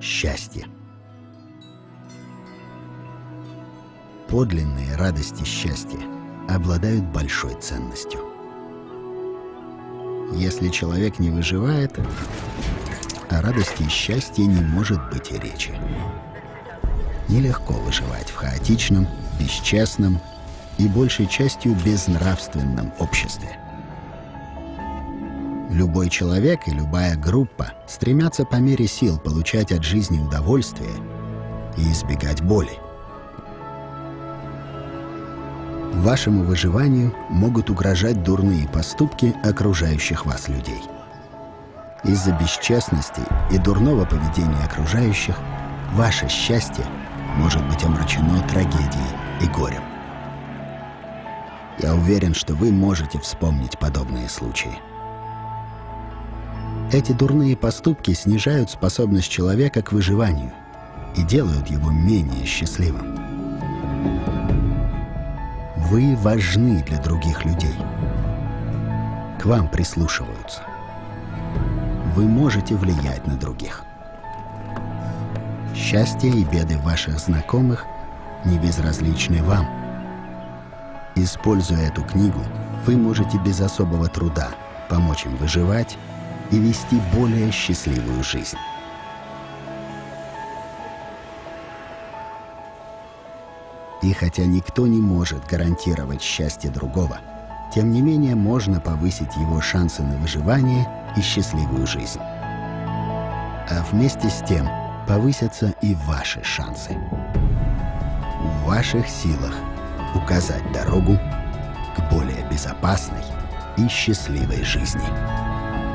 счастье. Подлинные радости счастья обладают большой ценностью. Если человек не выживает, о радости и счастье не может быть и речи. Нелегко выживать в хаотичном, бесчестном и большей частью безнравственном обществе. Любой человек и любая группа стремятся по мере сил получать от жизни удовольствие и избегать боли. Вашему выживанию могут угрожать дурные поступки окружающих вас людей. Из-за бесчестности и дурного поведения окружающих ваше счастье может быть омрачено трагедией и горем. Я уверен, что вы можете вспомнить подобные случаи. Эти дурные поступки снижают способность человека к выживанию и делают его менее счастливым. Вы важны для других людей. К вам прислушиваются. Вы можете влиять на других. Счастье и беды ваших знакомых не безразличны вам. Используя эту книгу, вы можете без особого труда помочь им выживать и вести более счастливую жизнь. И хотя никто не может гарантировать счастье другого, тем не менее можно повысить его шансы на выживание и счастливую жизнь. А вместе с тем повысятся и ваши шансы. В ваших силах указать дорогу к более безопасной и счастливой жизни.